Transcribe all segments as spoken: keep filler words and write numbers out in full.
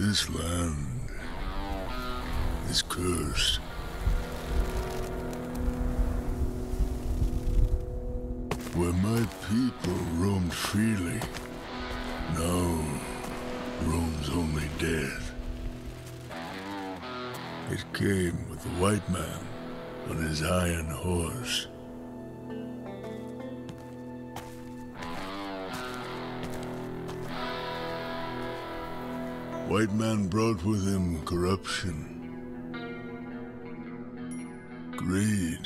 This land is cursed. Where my people roamed freely, now roams only death. It came with the white man on his iron horse. White man brought with him corruption, greed,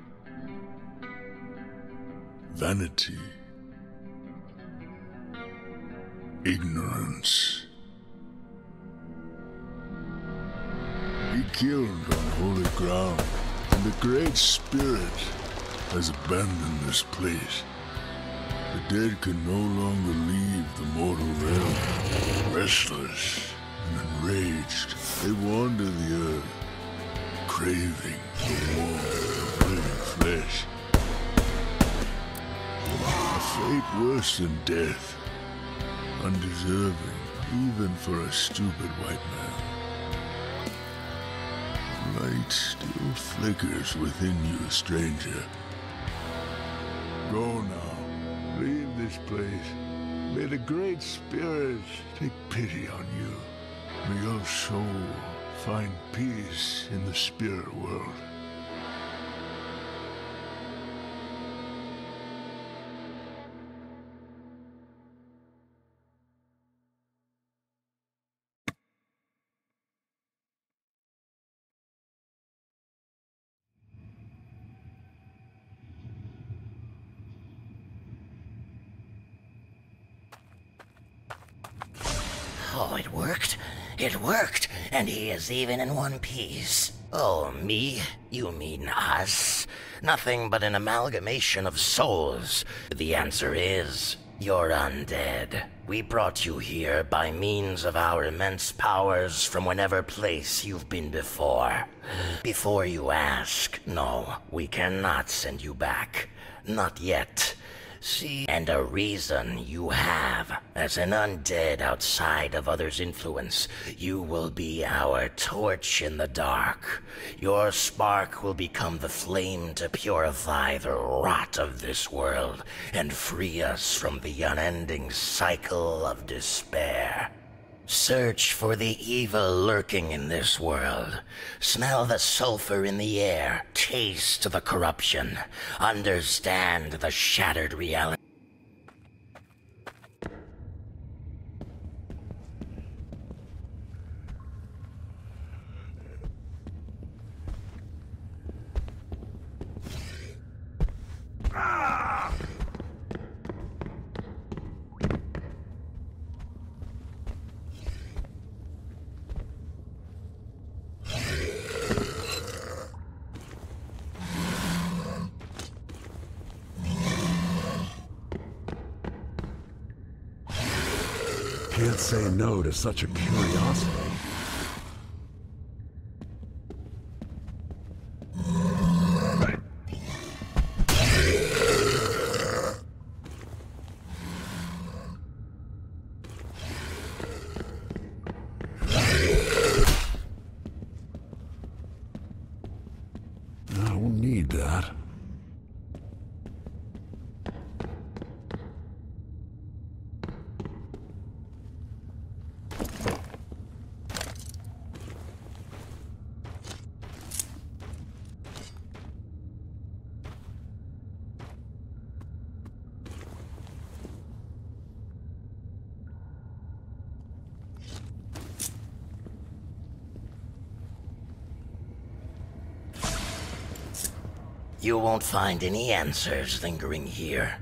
vanity, ignorance. He killed on holy ground, and the Great Spirit has abandoned this place. The dead can no longer leave the mortal realm. Restless and enraged, they wander the earth, craving the warmth of living flesh. A fate worse than death, undeserving even for a stupid white man. Light still flickers within you, stranger. Go now, leave this place. May the Great Spirit take pity on you. May your soul find peace in the spirit world. Oh, it worked. It worked, and he is even in one piece. Oh, me? You mean us? Nothing but an amalgamation of souls. The answer is, you're undead. We brought you here by means of our immense powers from whenever place you've been before. Before you ask, no, we cannot send you back. Not yet. See, and a reason you have. As an undead outside of others' influence, you will be our torch in the dark. Your spark will become the flame to purify the rot of this world and free us from the unending cycle of despair. Search for the evil lurking in this world. Smell the sulfur in the air. Taste the corruption. Understand the shattered reality. Can't say no to such a curiosity. I won't need that. You won't find any answers lingering here.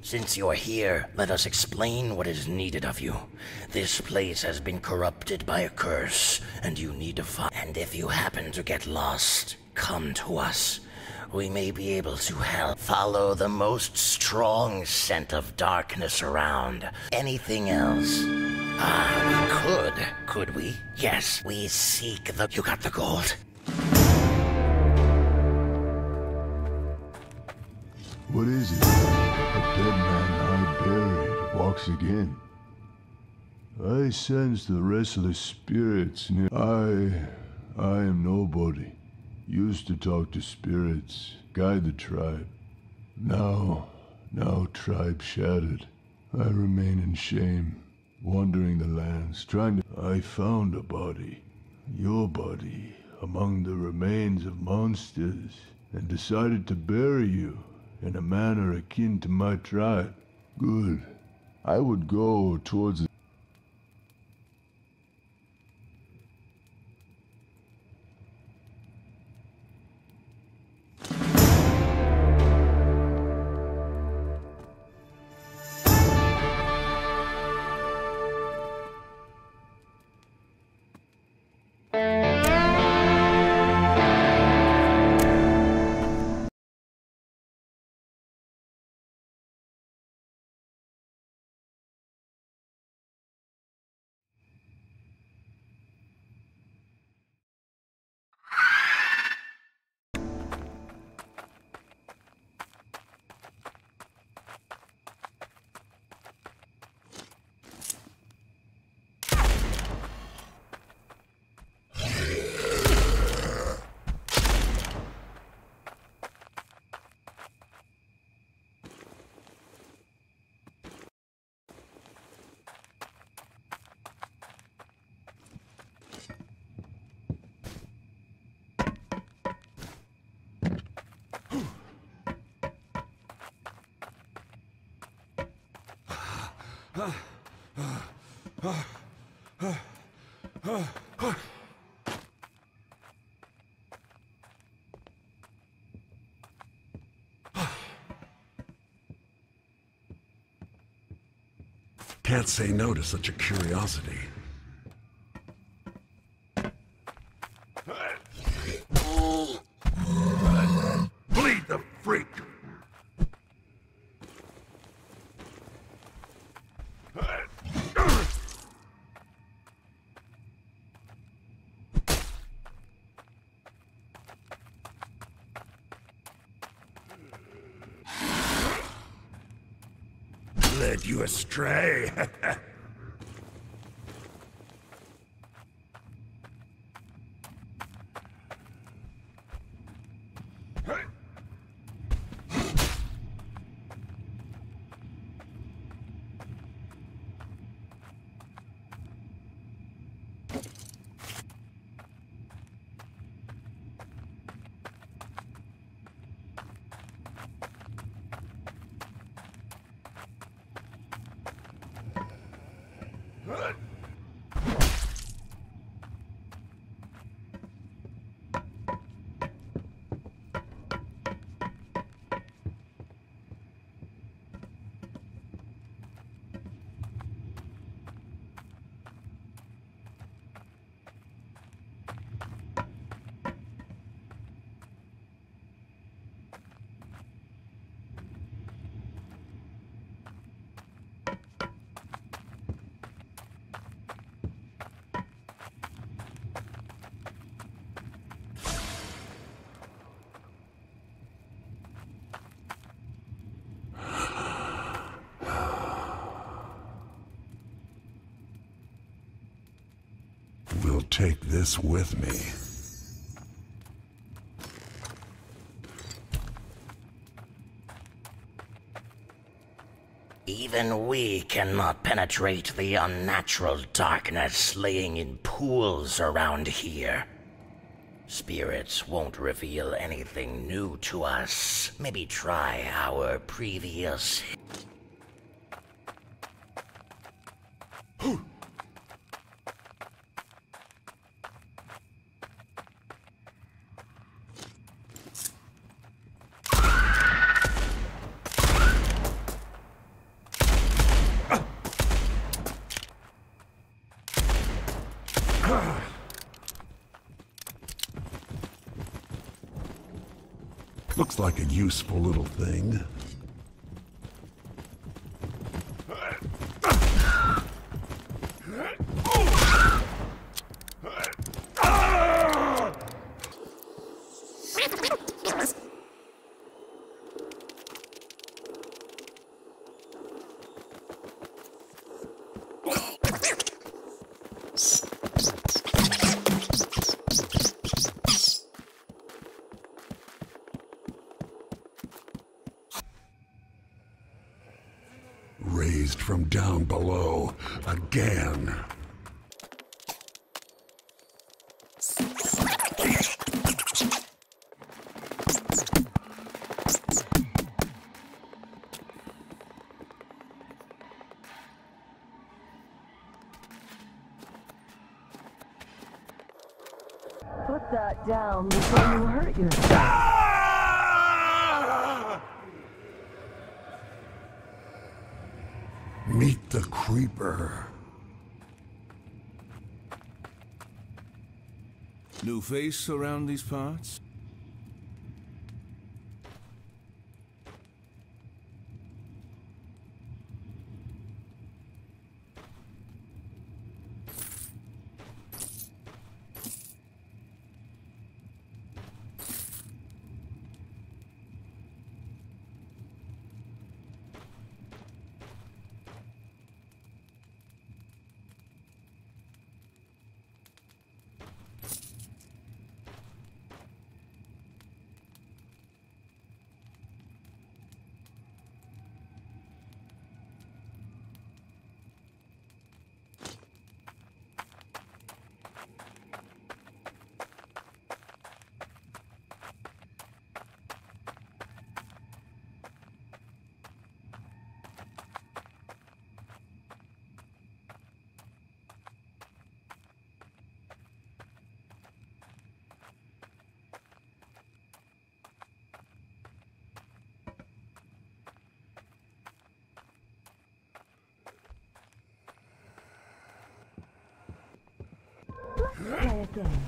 Since you're here, let us explain what is needed of you. This place has been corrupted by a curse, and you need to find. And if you happen to get lost, come to us. We may be able to help. Follow the most strong scent of darkness around. Anything else? Ah, we could. Could we? Yes, we seek the... You got the gold? What is it? A dead man I buried walks again. I sense the restless spirits near. I... I am nobody. Used to talk to spirits, guide the tribe. Now, now tribe shattered. I remain in shame, wandering the lands, trying to... I found a body, your body, among the remains of monsters, and decided to bury you in a manner akin to my tribe. Good. I would go towards the... Can't say no to such a curiosity. Bleed the freak! Led you astray. Will take this with me. Even we cannot penetrate the unnatural darkness laying in pools around here. Spirits won't reveal anything new to us. Maybe try our previous... Looks like a useful little thing. Raised from down below, again. Put that down before you hurt yourself. Meet the creeper. New face around these parts? Try again.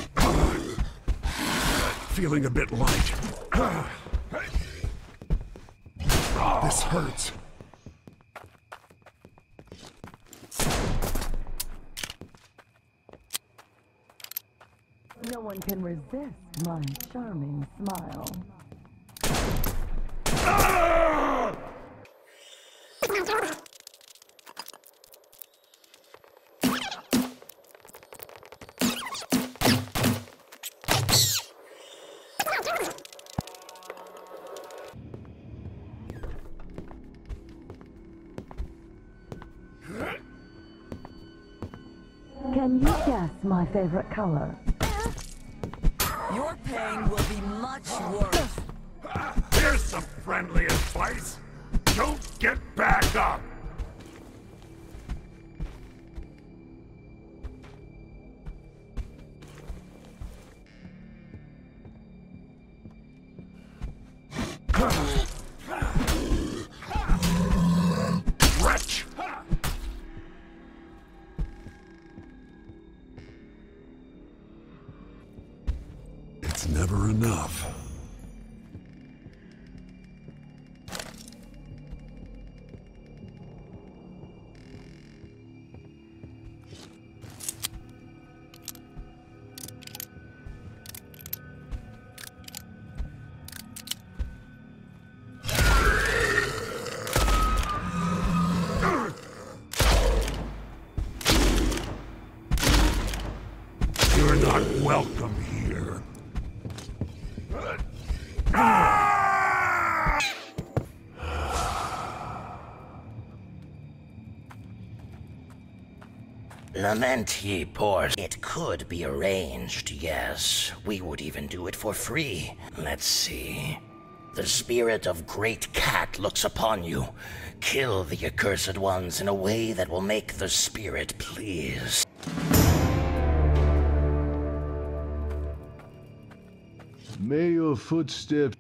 Feeling a bit light. This hurts. No one can resist my charming smile. Can you guess my favorite color? Your pain will be much worse. Here's some friendly advice. Don't get back up. Wretch! It's never enough. You're not welcome here. Lament ye poor. It could be arranged, yes. We would even do it for free. Let's see. The spirit of Great Cat looks upon you. Kill the accursed ones in a way that will make the spirit please. May your footsteps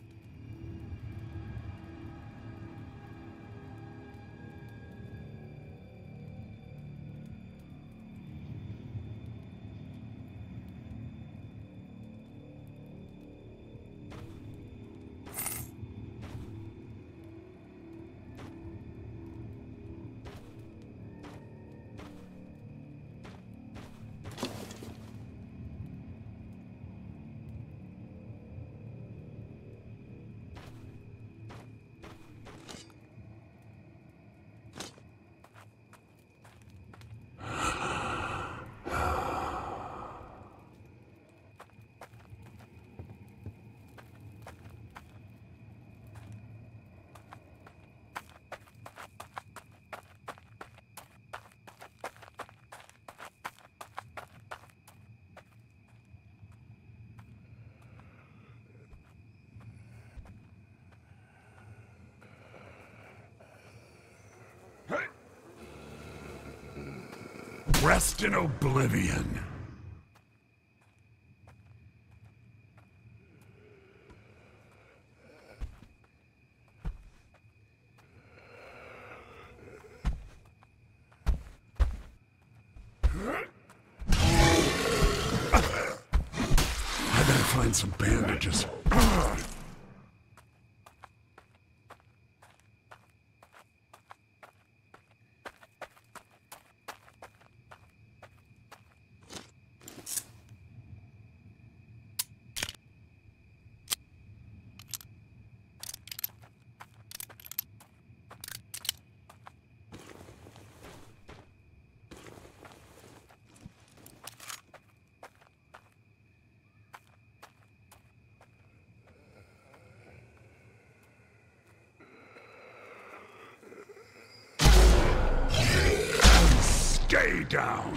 Rest in oblivion. I better find some bandages. Stay down.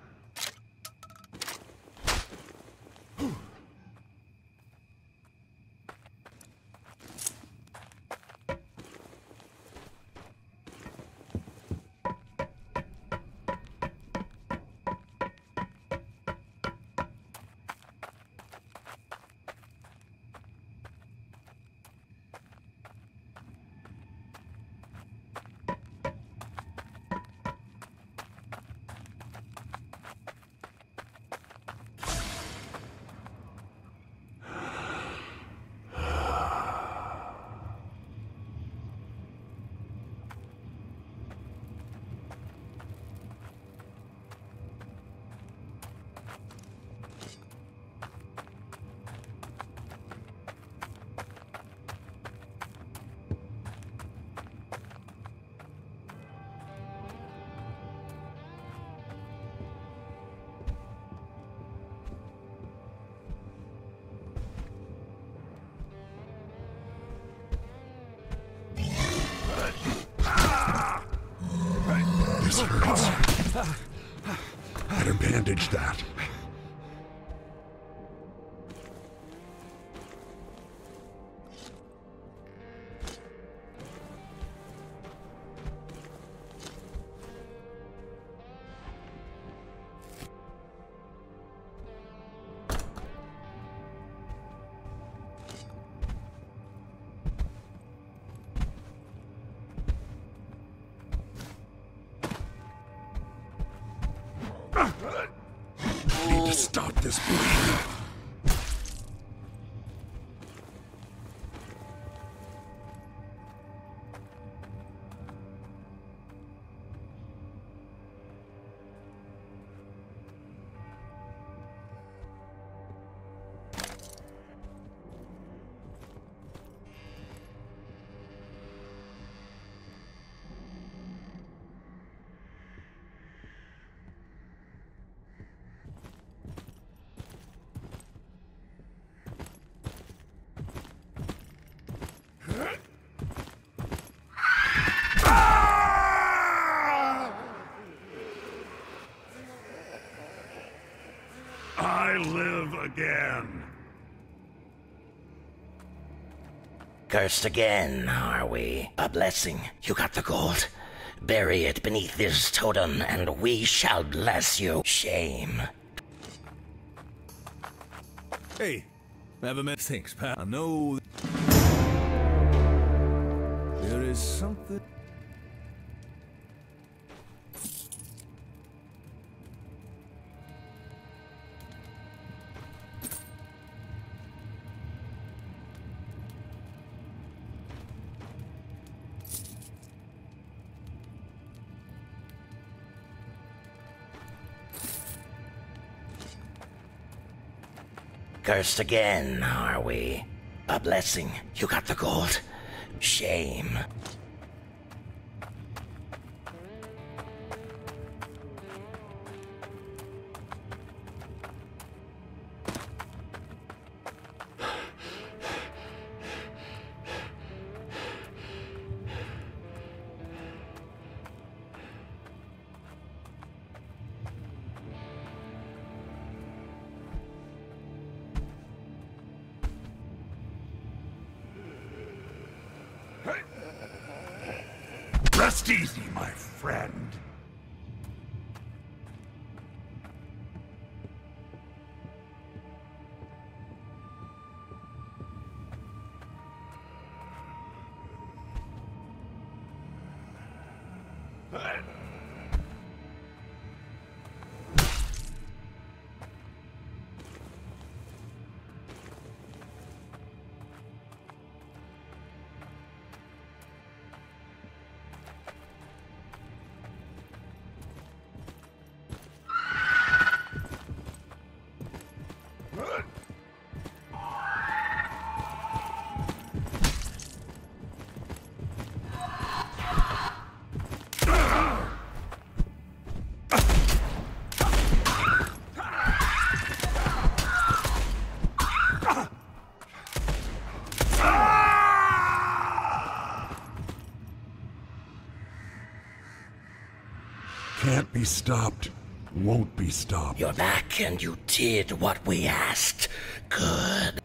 This hurts. Better bandage that. Need to stop this bleeding. I live again. Cursed again, are we? A blessing. You got the gold. Bury it beneath this totem, and we shall bless you. Shame. Hey, never met things, pal. I know there is something. Cursed again, are we? A blessing. You got the gold. Shame. Rest easy, my friend. Can't be stopped. Won't be stopped. You're back and you did what we asked. Good.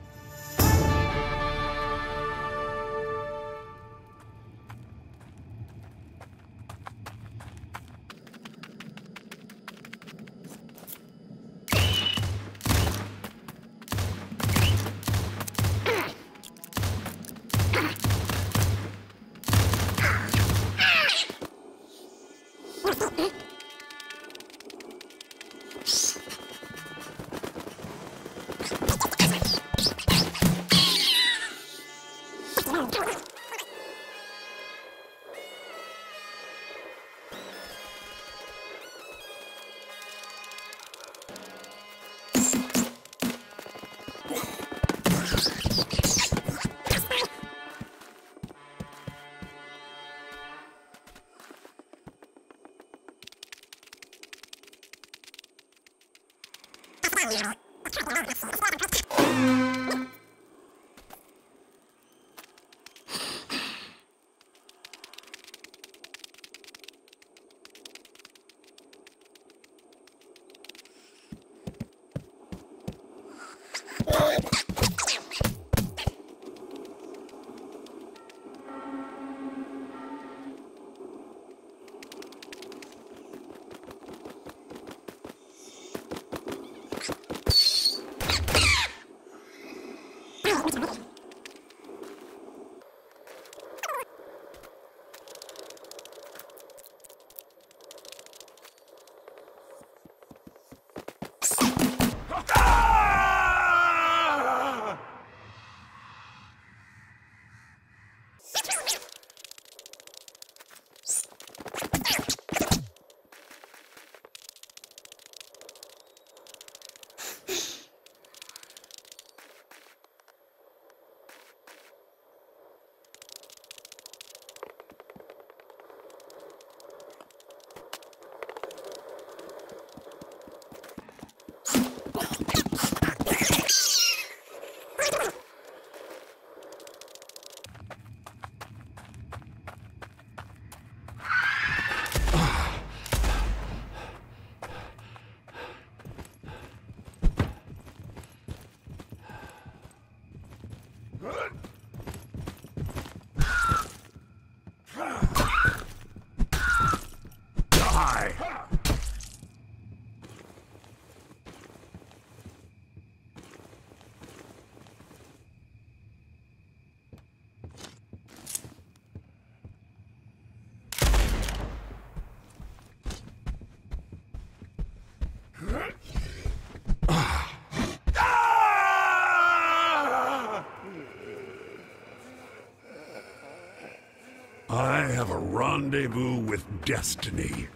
I have a rendezvous with destiny.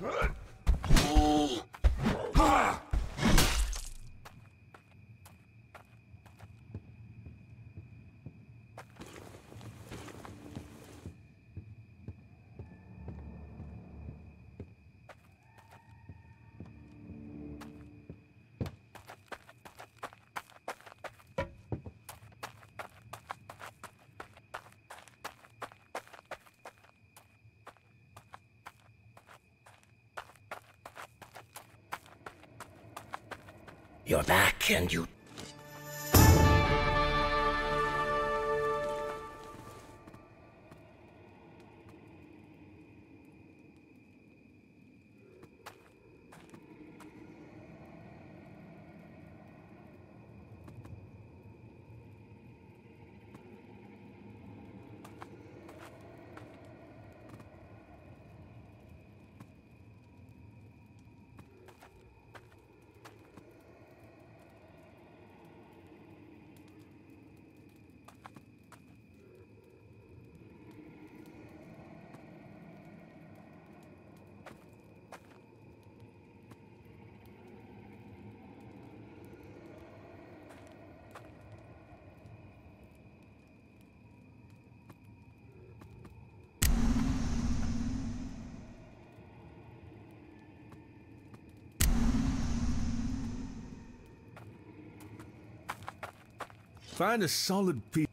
You're back, and you... Find a solid piece.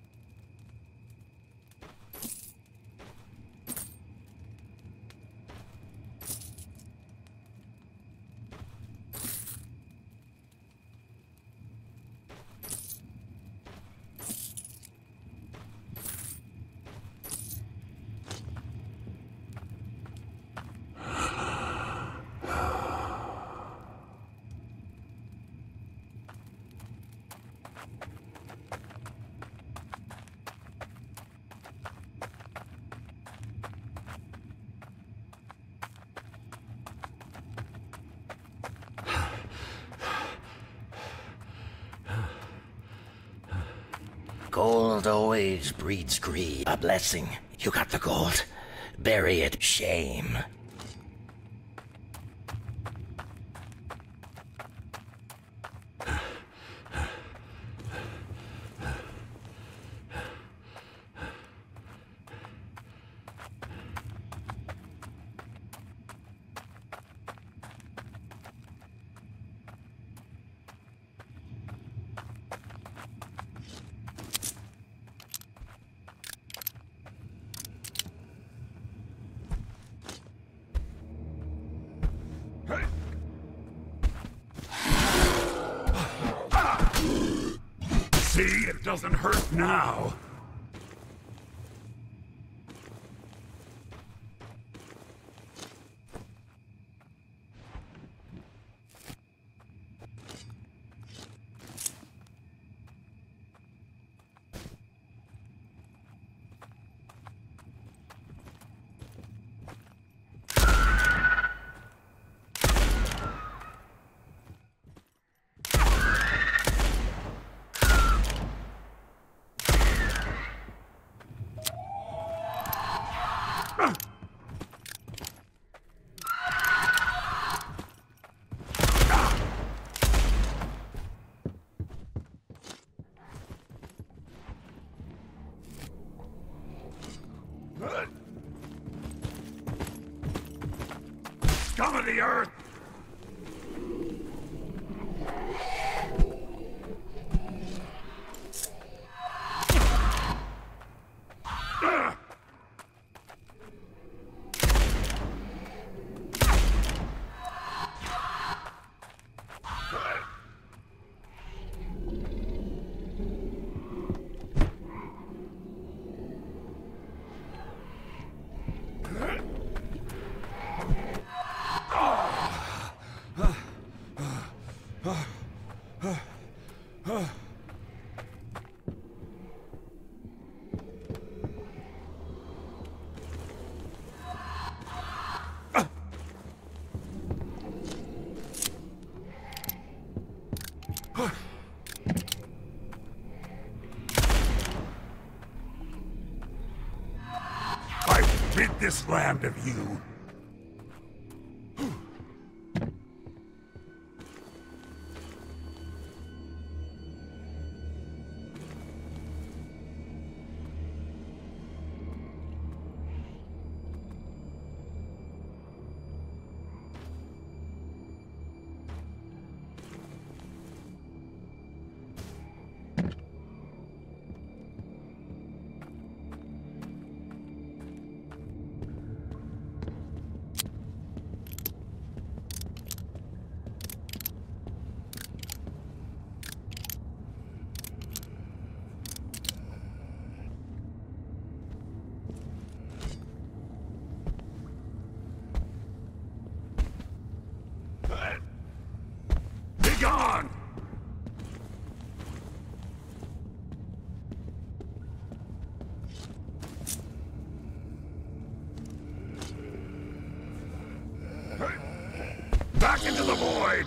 Gold always breeds greed. A blessing. You got the gold. Bury it. Shame. See, it doesn't hurt now. Scum of the earth! I rid this land of you. Back into the void!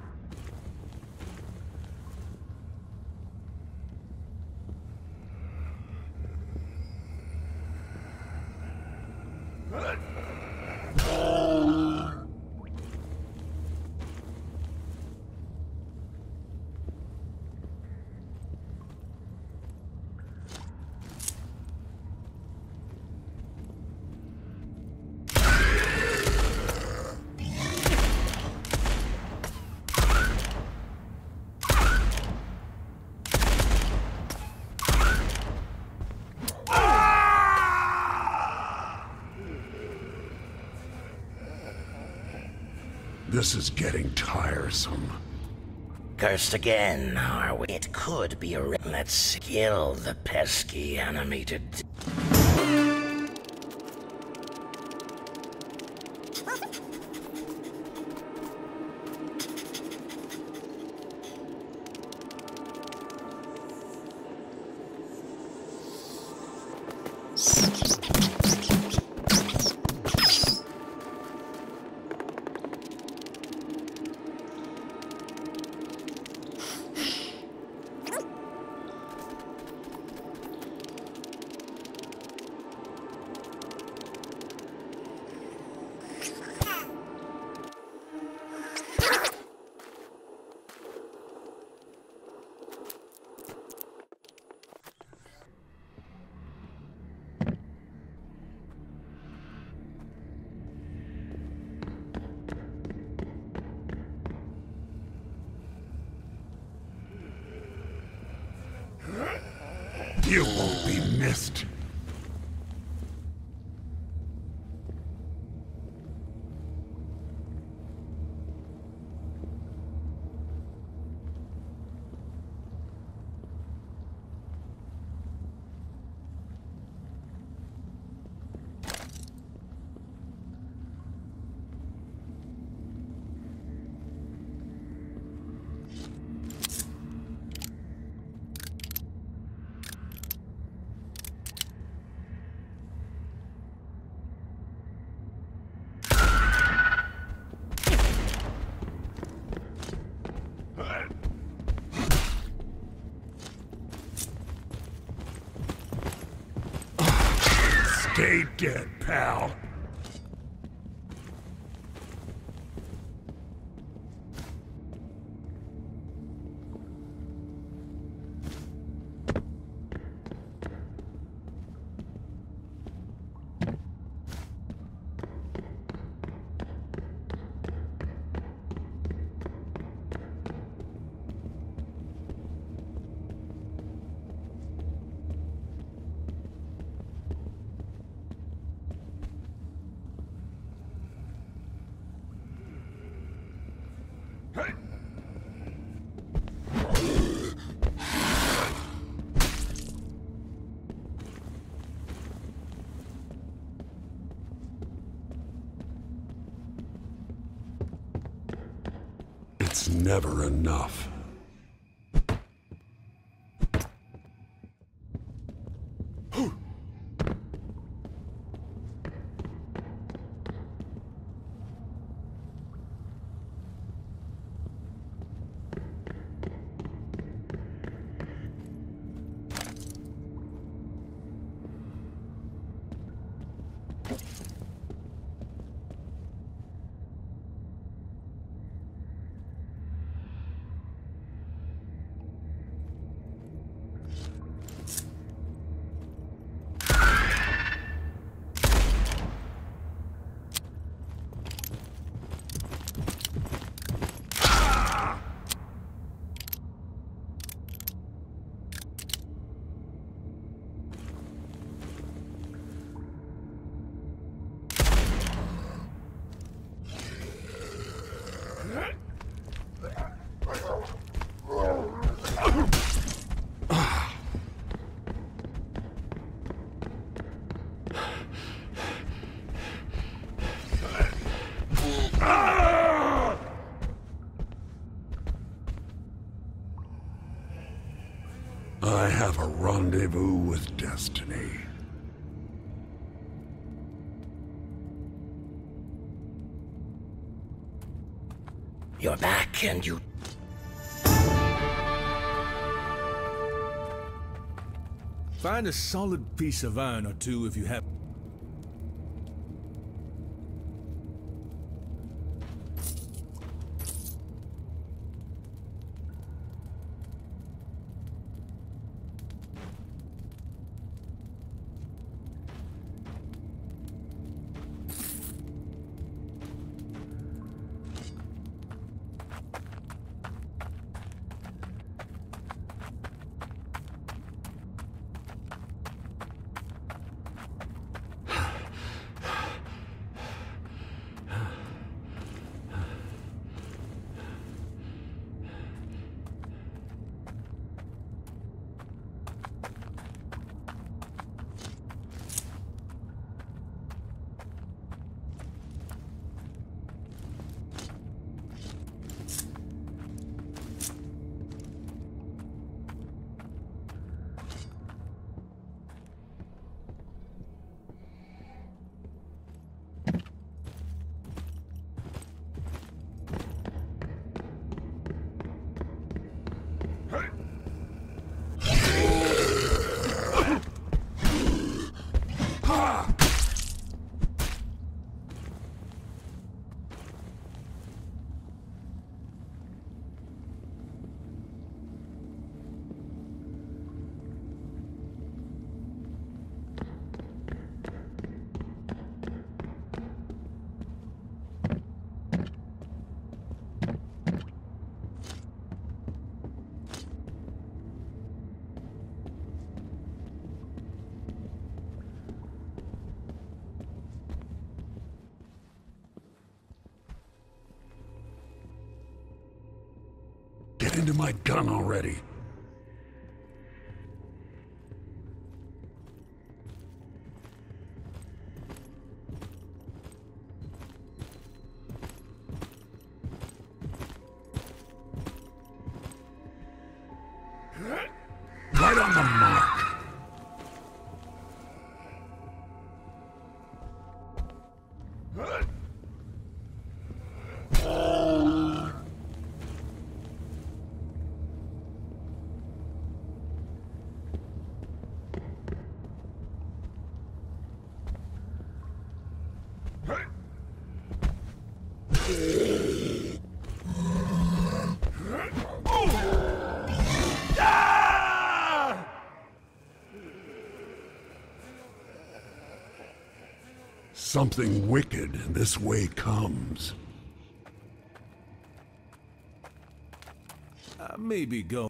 This is getting tiresome. Cursed again, are we? It could be a... Let's kill the pesky animated... You won't be missed. Stay dead, pal. It's never enough. I have a rendezvous with destiny. You're back and you... Find a solid piece of iron or two if you have... Get into my gun already. Right on the mark. Something wicked this way comes. Uh, maybe go.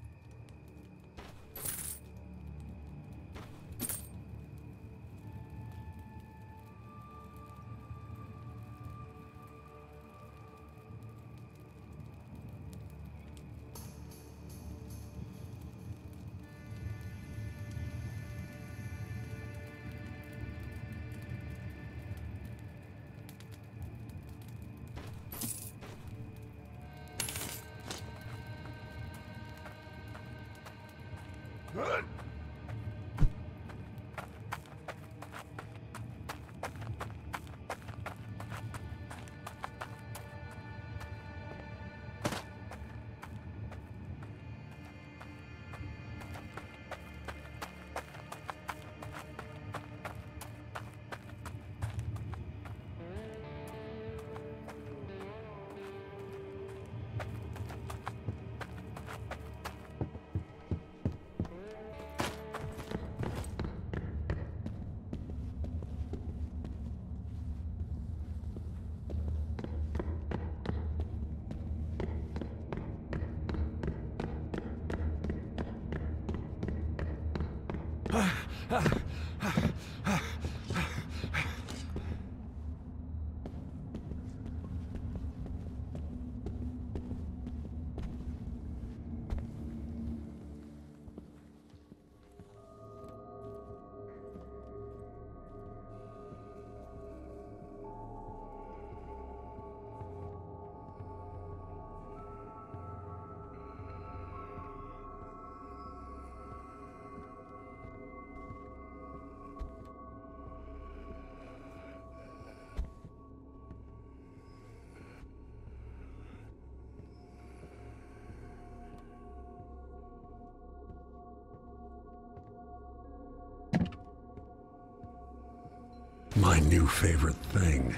my new favorite thing.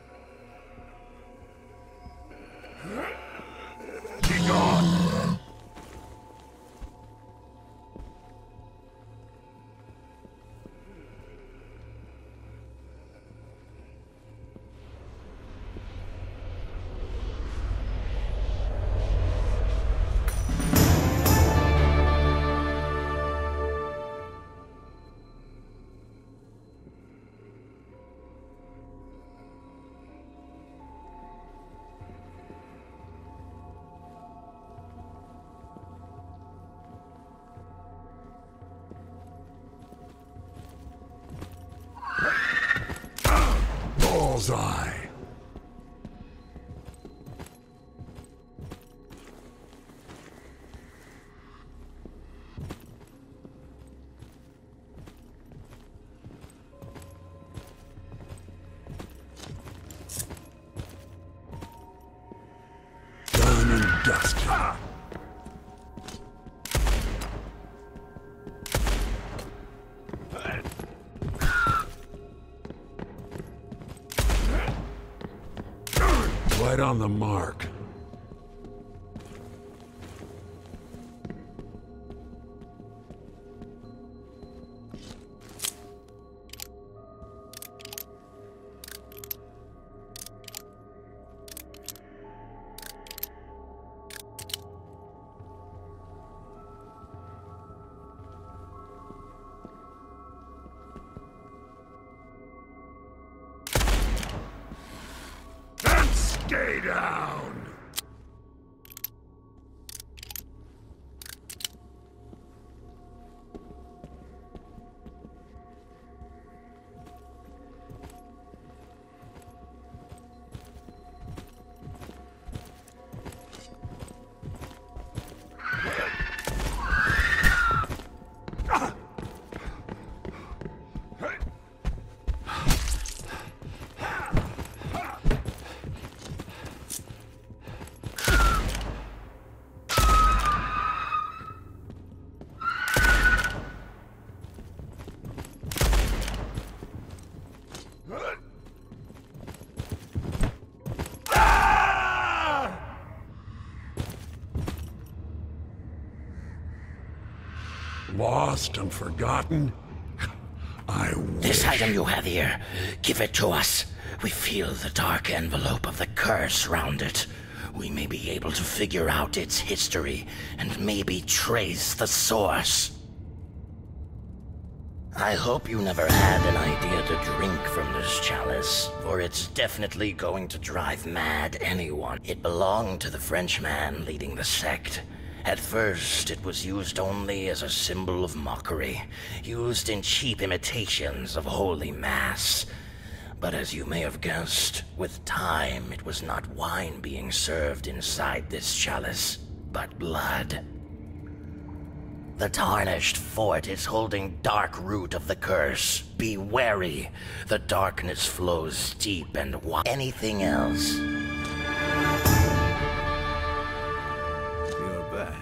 Be gone! Bullseye. Done and dusted. Right on the mark. Stay down! Lost and forgotten? I wish. This item you have here, give it to us. We feel the dark envelope of the curse round it. We may be able to figure out its history and maybe trace the source. I hope you never had an idea to drink from this chalice, for it's definitely going to drive mad anyone. It belonged to the Frenchman leading the sect. At first, it was used only as a symbol of mockery, used in cheap imitations of Holy Mass. But as you may have guessed, with time it was not wine being served inside this chalice, but blood. The tarnished fort is holding dark root of the curse. Be wary. The darkness flows deep and wide. Anything else? You're back.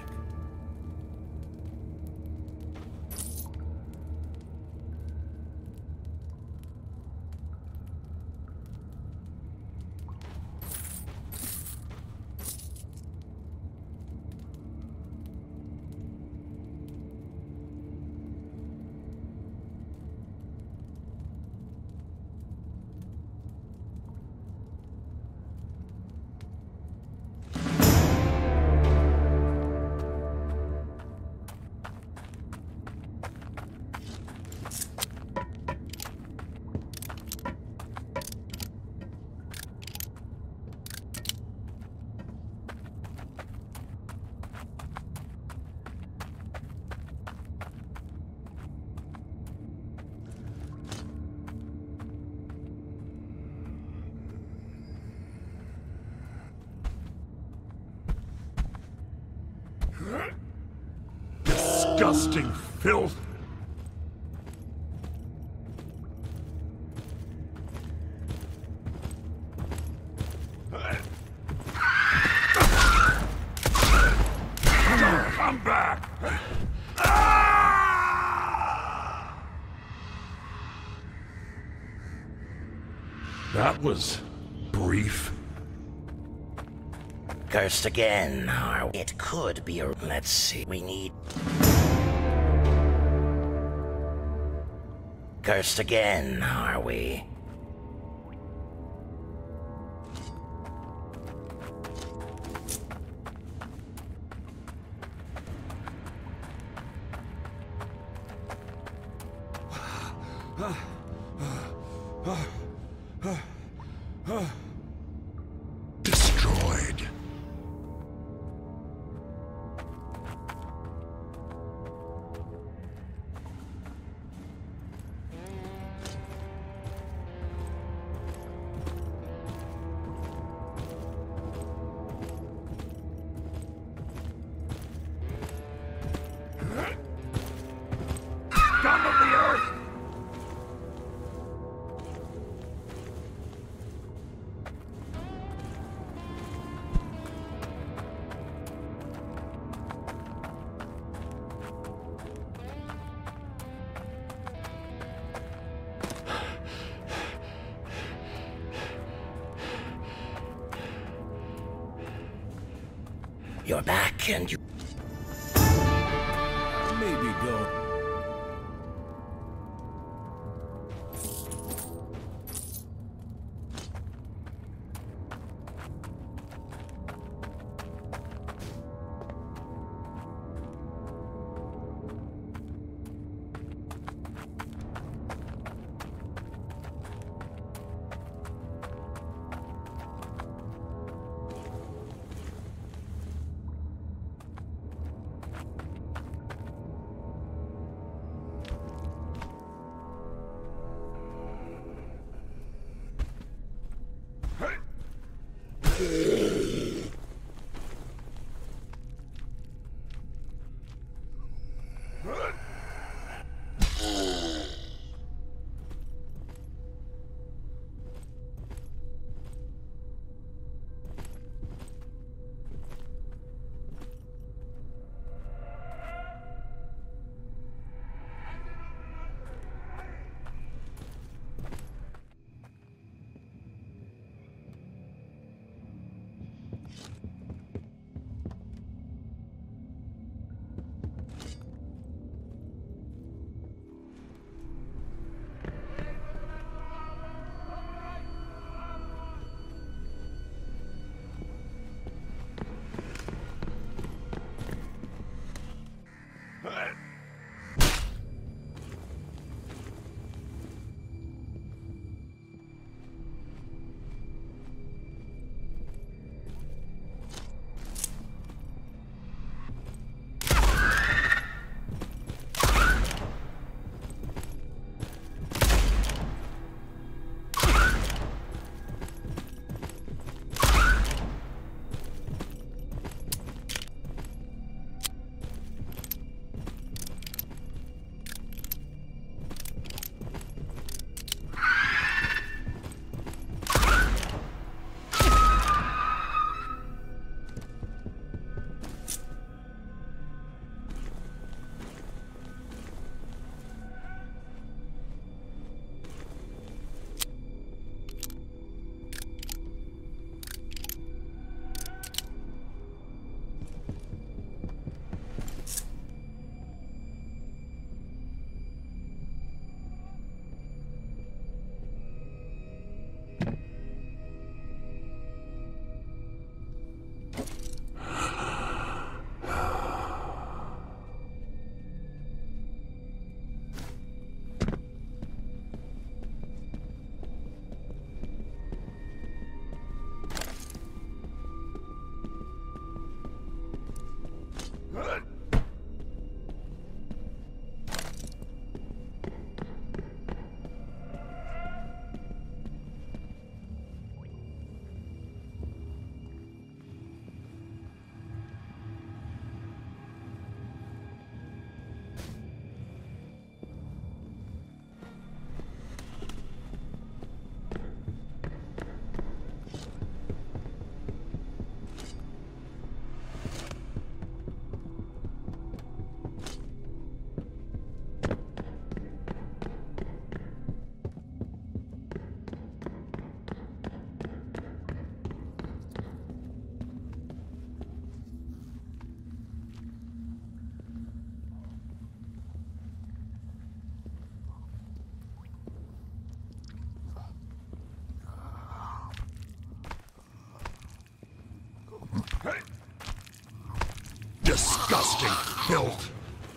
Disgusting filth! Come back! Ah! That was brief. Cursed again, are we? It could be a... Let's see, we need... Cursed again, are we? Destroyed. Scum of the earth! You're back and you... Maybe go. Disgusting filth.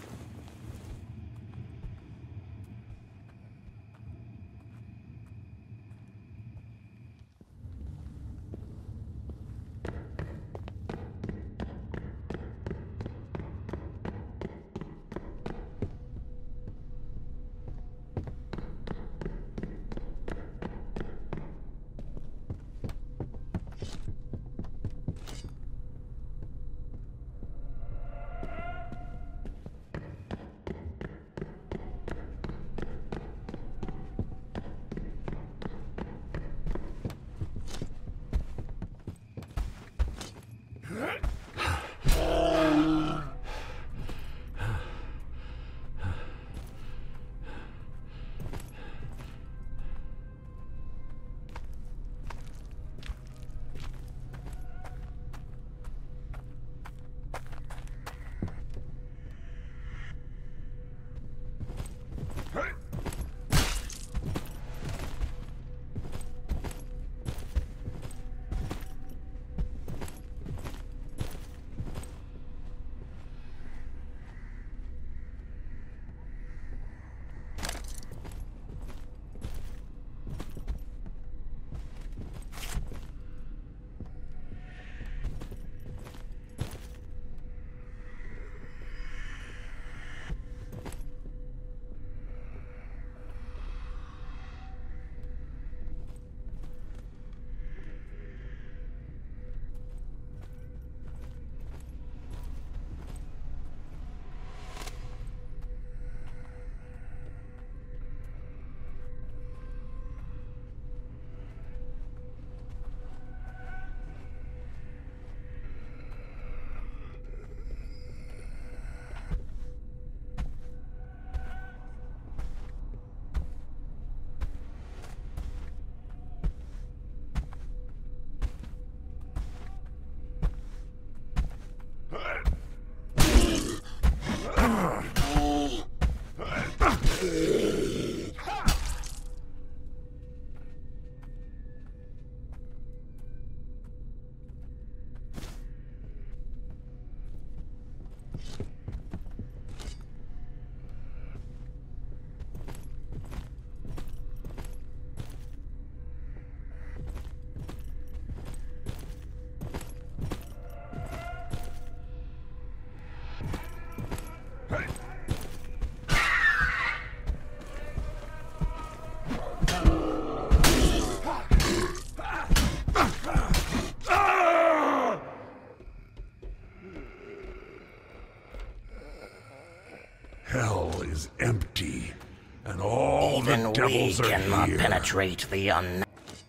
Hell is empty, and all Even the devils we are cannot here. penetrate the un.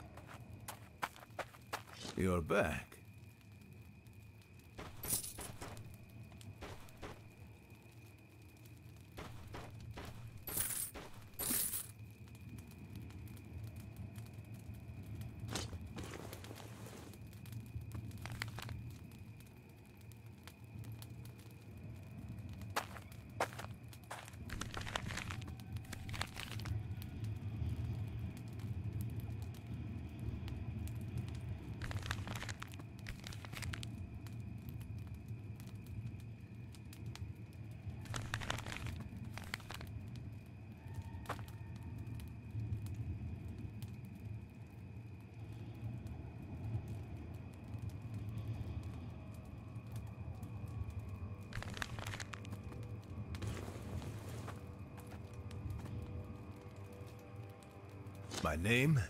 You're back. My name?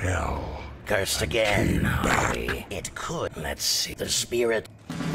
hell. Cursed again, are we? It could. Let's see. The spirit.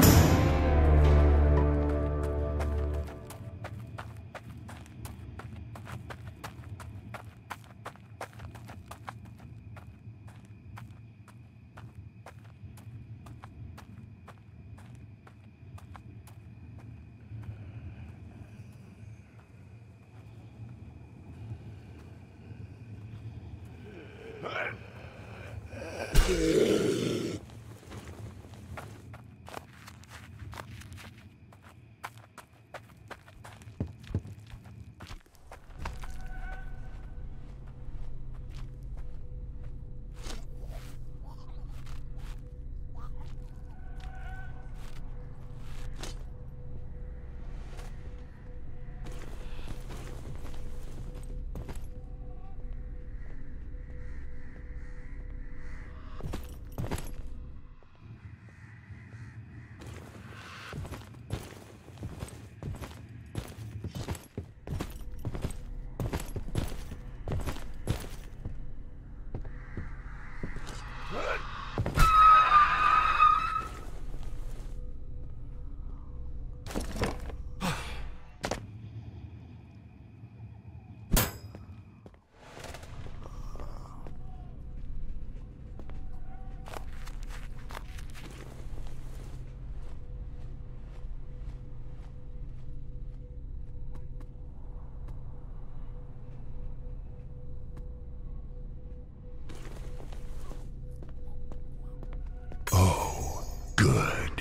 Oh, good.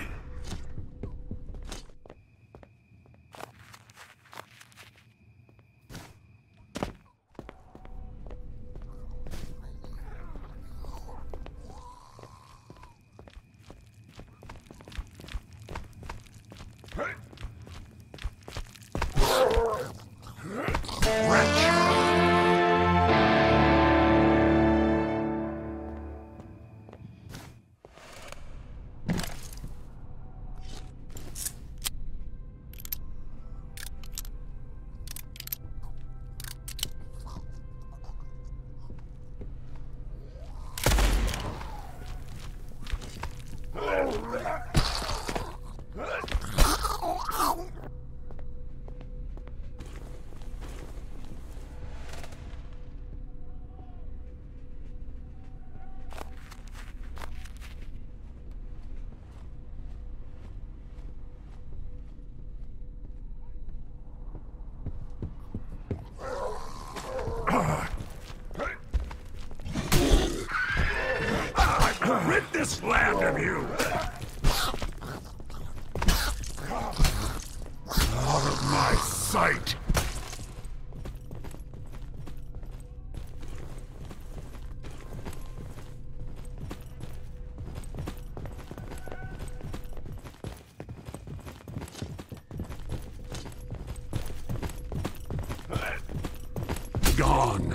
Rid this land of you! Out of my sight! Gone.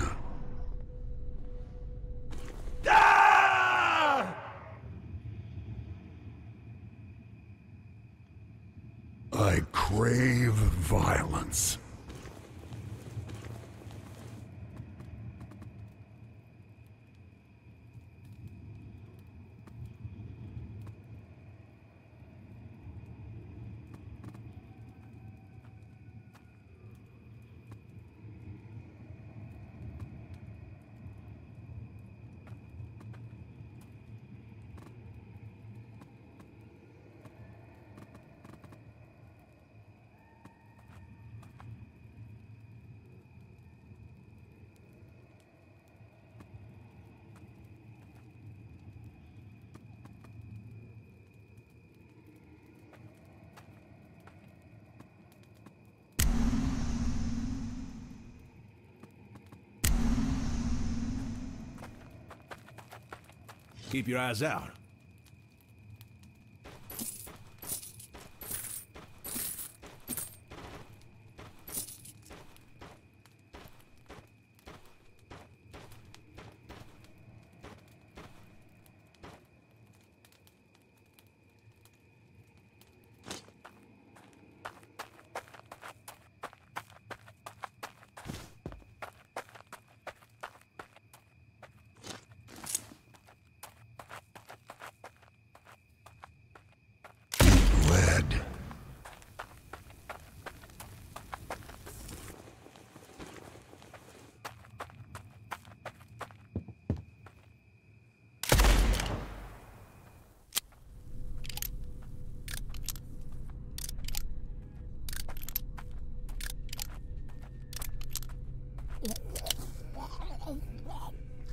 I crave violence. Keep your eyes out.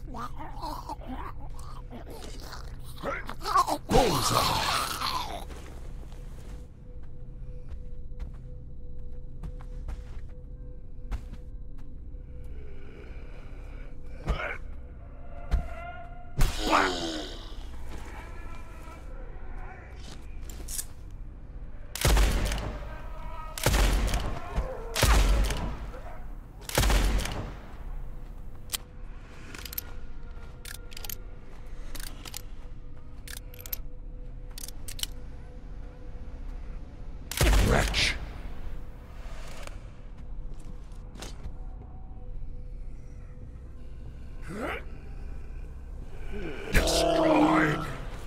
Bullseye! Wretch. Destroyed.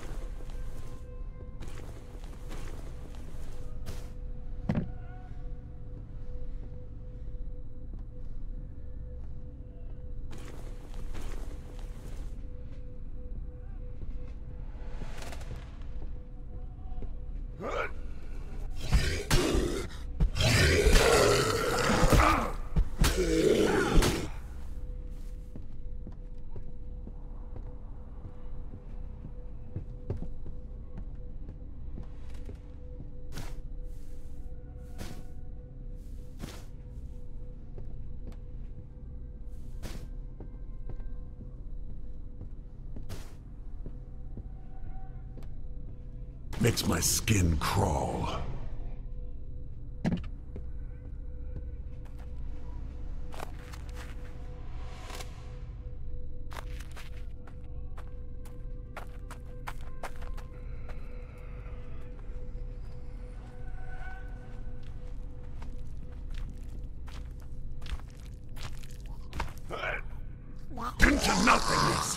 Makes my skin crawl. Into nothingness!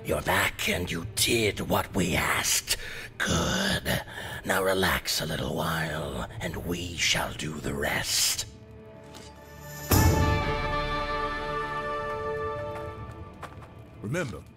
You're back and you did what we asked. Good. Now relax a little while, and we shall do the rest. Remember,